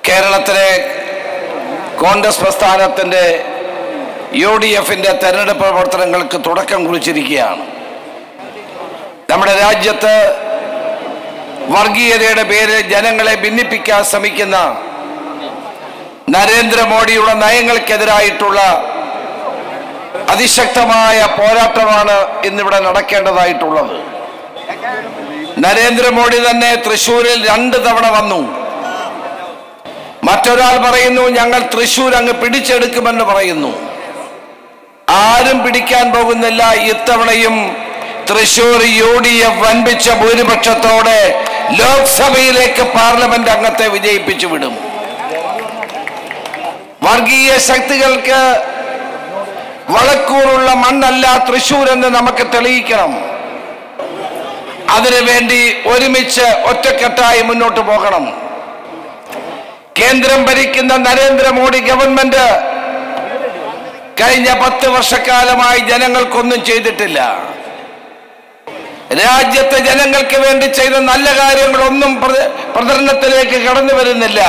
കേരളത്തിലെ കോൺഗ്രസ് പ്രസ്ഥാനത്തിൻ്റെ UDFിൻ്റെ തെരഞ്ഞെടുപ്പ് പ്രവർത്തനങ്ങൾക്ക് തുടക്കം കുറിച്ചിരിക്കുകയാണ്. നമ്മുടെ രാജ്യത്ത് വർഗീയതയുടെ പേരിൽ ജനങ്ങളെ ഭിന്നിപ്പിക്കാൻ ശ്രമിക്കുന്ന നരേന്ദ്രമോദിയുടെ നയങ്ങൾക്കെതിരായിട്ടുള്ള അതിശക്തമായ പോരാട്ടമാണ് ഇന്നിവിടെ നടക്കേണ്ടതായിട്ടുള്ളത്. നരേന്ദ്രമോദി തന്നെ തൃശ്ശൂരിൽ 2 തവണ വന്നു. മറ്റൊരാൾ പറയുന്നു ഞങ്ങൾ തൃശ്ശൂർ അങ്ങ് പിടിച്ചെടുക്കുമെന്ന് പറയുന്നു. ആരും പിടിക്കാൻ പോകുന്നില്ല. ഇത്തവണയും തൃശ്ശൂർ UDF വൻപിച്ച ഭൂരിപക്ഷത്തോടെ ലോക്സഭയിലേക്ക് പാർലമെന്റ് അംഗത്തെ വിജയിപ്പിച്ചു വിടും. വർഗീയ ശക്തികൾക്ക് വളക്കൂറുള്ള മണ്ണല്ല തൃശ്ശൂർ എന്ന് നമുക്ക് തെളിയിക്കണം. അതിനുവേണ്ടി ഒരുമിച്ച് ഒറ്റക്കെട്ടായി മുന്നോട്ട് പോകണം. കേന്ദ്രം ഭരിക്കുന്ന നരേന്ദ്രമോദി ഗവൺമെന്റ് കഴിഞ്ഞ 10 വർഷക്കാലമായി ജനങ്ങൾക്കൊന്നും ചെയ്തിട്ടില്ല. രാജ്യത്തെ ജനങ്ങൾക്ക് വേണ്ടി ചെയ്ത നല്ല കാര്യങ്ങളൊന്നും പ്രചരണത്തിലേക്ക് കടന്നു വരുന്നില്ല.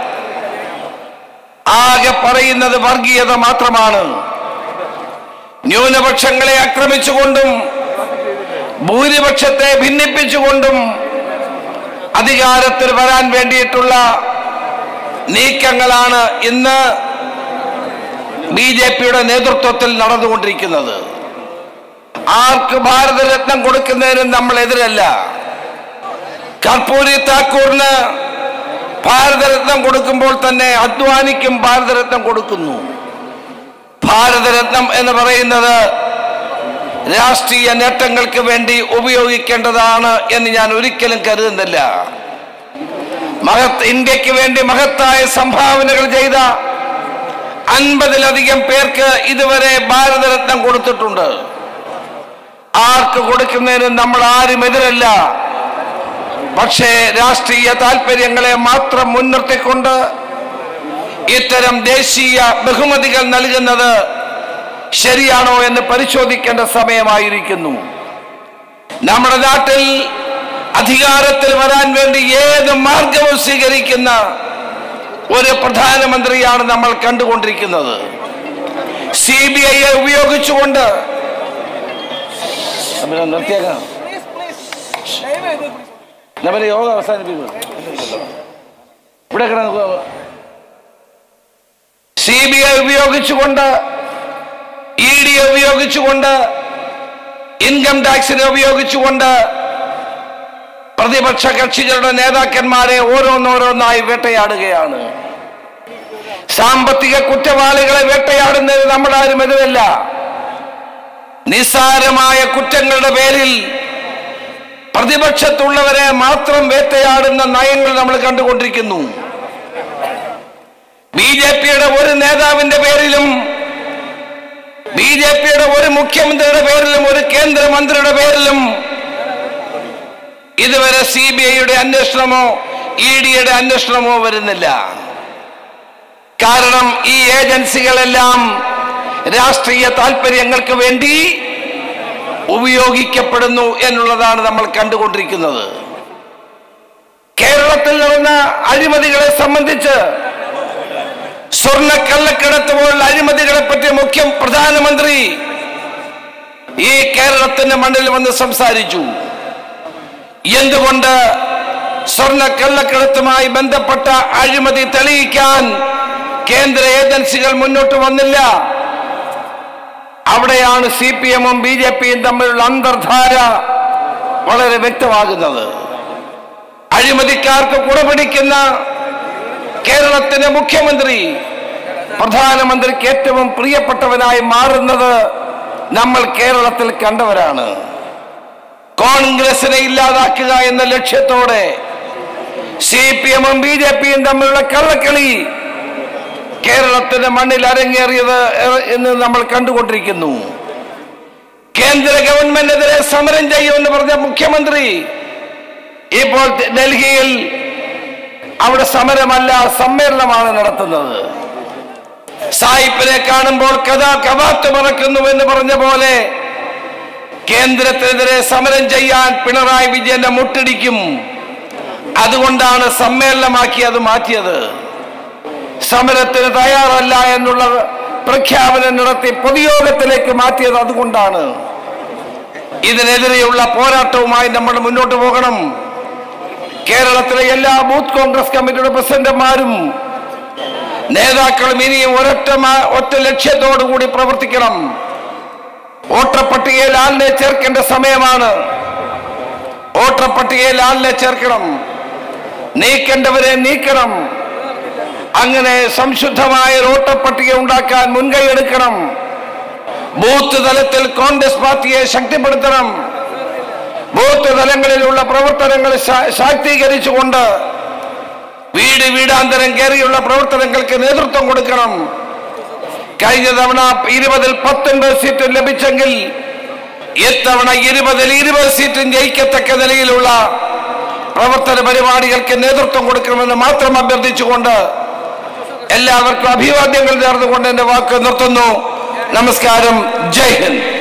ആകെ പറയുന്നത് വർഗീയത മാത്രമാണ്. ന്യൂനപക്ഷങ്ങളെ ആക്രമിച്ചുകൊണ്ടും ഭൂരിപക്ഷത്തെ ഭിന്നിപ്പിച്ചുകൊണ്ടും അധികാരത്തിൽ വരാൻ വേണ്ടിയിട്ടുള്ള നീക്കങ്ങളാണ് ഇന്ന് BJPയുടെ നേതൃത്വത്തിൽ നടന്നുകൊണ്ടിരിക്കുന്നത്. ആർക്ക് ഭാരതരത്നം കൊടുക്കുന്നതിനും നമ്മൾ എതിരല്ല. കർപ്പൂരി താക്കൂറിന് ഭാരതരത്നം കൊടുക്കുമ്പോൾ തന്നെ അദ്വാനിക്കും ഭാരതരത്നം കൊടുക്കുന്നു. ഭാരതരത്നം എന്ന് പറയുന്നത് രാഷ്ട്രീയ നേട്ടങ്ങൾക്ക് വേണ്ടി ഉപയോഗിക്കേണ്ടതാണ് എന്ന് ഞാൻ ഒരിക്കലും കരുതുന്നില്ല. ഇന്ത്യക്ക് വേണ്ടി മഹത്തായ സംഭാവനകൾ ചെയ്ത 50-ലധികം പേർക്ക് ഇതുവരെ ഭാരതരത്നം കൊടുത്തിട്ടുണ്ട്. ആർക്ക് കൊടുക്കുന്നതിനും നമ്മൾ ആരും എതിരല്ല. പക്ഷേ രാഷ്ട്രീയ താല്പര്യങ്ങളെ മാത്രം മുൻനിർത്തിക്കൊണ്ട് ഇത്തരം ദേശീയ ബഹുമതികൾ നൽകുന്നത് ശരിയാണോ എന്ന് പരിശോധിക്കേണ്ട സമയമായിരിക്കുന്നു. നമ്മുടെ നാട്ടിൽ അധികാരത്തിൽ വരാൻ വേണ്ടി ഏത് മാർഗവും സ്വീകരിക്കുന്ന ഒരു പ്രധാനമന്ത്രിയാണ് നമ്മൾ കണ്ടുകൊണ്ടിരിക്കുന്നത്. CBI ഉപയോഗിച്ചുകൊണ്ട് യോഗ അവസാനിപ്പിക്കുന്നു. ഇവിടെ CBI ഉപയോഗിച്ചുകൊണ്ട്, ED ഉപയോഗിച്ചുകൊണ്ട്, ഇൻകം ടാക്സിനെ ഉപയോഗിച്ചുകൊണ്ട് പ്രതിപക്ഷ കക്ഷികളുടെ നേതാക്കന്മാരെ ഓരോന്നോരോന്നായി വേട്ടയാടുകയാണ്. സാമ്പത്തിക കുറ്റവാളികളെ വേട്ടയാടുന്നതിന് നമ്മളാരും എതിരല്ല. നിസ്സാരമായ കുറ്റങ്ങളുടെ പേരിൽ പ്രതിപക്ഷത്തുള്ളവരെ മാത്രം വേട്ടയാടുന്ന നയങ്ങൾ നമ്മൾ കണ്ടുകൊണ്ടിരിക്കുന്നു. BJPയുടെ ഒരു നേതാവിന്റെ പേരിലും, BJPയുടെ ഒരു മുഖ്യമന്ത്രിയുടെ പേരിലും, ഒരു കേന്ദ്രമന്ത്രിയുടെ പേരിലും ഇതുവരെ CBIയുടെ അന്വേഷണമോ EDയുടെ അന്വേഷണമോ വരുന്നില്ല. കാരണം ഈ ഏജൻസികളെല്ലാം രാഷ്ട്രീയ താല്പര്യങ്ങൾക്ക് വേണ്ടി ഉപയോഗിക്കപ്പെടുന്നു എന്നുള്ളതാണ് നമ്മൾ കണ്ടുകൊണ്ടിരിക്കുന്നത്. കേരളത്തിൽ നടന്ന അഴിമതികളെ സംബന്ധിച്ച്, സ്വർണ്ണക്കള്ളക്കടത്ത് പോലുള്ള അഴിമതികളെ പറ്റി പ്രധാനമന്ത്രി ഈ കേരളത്തിന്റെ മണ്ണിൽ വന്ന് സംസാരിച്ചു. എന്തുകൊണ്ട് സ്വർണ്ണക്കള്ളക്കടത്തുമായി ബന്ധപ്പെട്ട അഴിമതി തെളിയിക്കാൻ കേന്ദ്ര ഏജൻസികൾ മുന്നോട്ട് വന്നില്ല? അവിടെയാണ് CPM-ഉം BJPയും തമ്മിലുള്ള അന്തർധാര വളരെ വ്യക്തമാകുന്നത്. അഴിമതിക്കാർക്ക് കുടപിടിക്കുന്ന കേരളത്തിന്റെ മുഖ്യമന്ത്രി പ്രധാനമന്ത്രിക്ക് ഏറ്റവും പ്രിയപ്പെട്ടവനായി മാറുന്നത് നമ്മൾ കേരളത്തിൽ കണ്ടവരാണ്. കോൺഗ്രസിനെ ഇല്ലാതാക്കുക എന്ന ലക്ഷ്യത്തോടെ CPM-ഉം BJPയും തമ്മിലുള്ള കള്ളക്കളി കേരളത്തിന്റെ മണ്ണിൽ അരങ്ങേറിയത് എന്ന് നമ്മൾ കണ്ടുകൊണ്ടിരിക്കുന്നു. കേന്ദ്ര ഗവൺമെന്റിനെതിരെ സമരം ചെയ്യുമെന്ന് പറഞ്ഞ മുഖ്യമന്ത്രി ഇപ്പോൾ ഡൽഹിയിൽ അവിടെ സമരമല്ല, സമ്മേളനമാണ് നടത്തുന്നത്. സായിപ്പിനെ കാണുമ്പോൾ കവാത്ത് മറക്കുന്നു എന്ന് പറഞ്ഞ പോലെ കേന്ദ്രത്തിനെതിരെ സമരം ചെയ്യാൻ പിണറായി വിജയന്റെ മുട്ടിടിക്കും. അതുകൊണ്ടാണ് സമ്മേളനമാക്കി അത് മാറ്റിയത്. സമരത്തിന് തയ്യാറല്ല എന്നുള്ള പ്രഖ്യാപനം നടത്തി പൊതുയോഗത്തിലേക്ക് മാറ്റിയത് അതുകൊണ്ടാണ്. ഇതിനെതിരെയുള്ള പോരാട്ടവുമായി നമ്മൾ മുന്നോട്ട് പോകണം. കേരളത്തിലെ എല്ലാ ബൂത്ത് കോൺഗ്രസ് കമ്മിറ്റിയുടെ പ്രസിഡന്റുമാരും നേതാക്കളും ഇനിയും ഒറ്റ ലക്ഷ്യത്തോടു കൂടി പ്രവർത്തിക്കണം. വോട്ടർ പട്ടികയിൽ ആളിനെ ചേർക്കേണ്ട സമയമാണ്. വോട്ടർ പട്ടികയിൽ ആളിനെ ചേർക്കണം, നീക്കേണ്ടവരെ നീക്കണം. അങ്ങനെ സംശുദ്ധമായ വോട്ടർ പട്ടിക ഉണ്ടാക്കാൻ മുൻകൈ എടുക്കണം. ബൂത്ത് തലത്തിൽ കോൺഗ്രസ് പാർട്ടിയെ ശക്തിപ്പെടുത്തണം. ബൂത്ത് തലങ്ങളിലുള്ള പ്രവർത്തനങ്ങൾ ശാക്തീകരിച്ചുകൊണ്ട് വീട് വീടാന്തരം കയറിയുള്ള പ്രവർത്തനങ്ങൾക്ക് നേതൃത്വം കൊടുക്കണം. കഴിഞ്ഞ തവണ 20-ൽ 19 സീറ്റ് ലഭിച്ചെങ്കിൽ ഇത്തവണ 20-ൽ 20 സീറ്റും ജയിക്കത്തക്ക നിലയിലുള്ള പ്രവർത്തന പരിപാടികൾക്ക് നേതൃത്വം കൊടുക്കണമെന്ന് മാത്രം അഭ്യർത്ഥിച്ചുകൊണ്ട് എല്ലാവർക്കും അഭിവാദ്യങ്ങൾ നേർന്നുകൊണ്ട് എന്റെ വാക്ക് നിർത്തുന്നു. നമസ്കാരം. ജയ് ഹിന്ദ്.